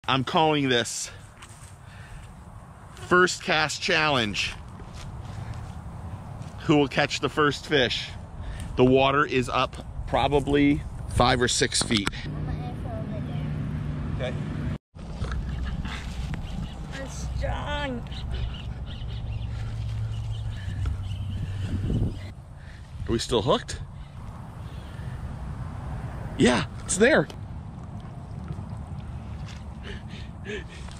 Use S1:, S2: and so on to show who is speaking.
S1: I'm calling this first cast challenge. Who will catch the first fish? The water is up probably 5 or 6 feet. Okay.
S2: It's strong.
S1: Are we still hooked? Yeah, it's there.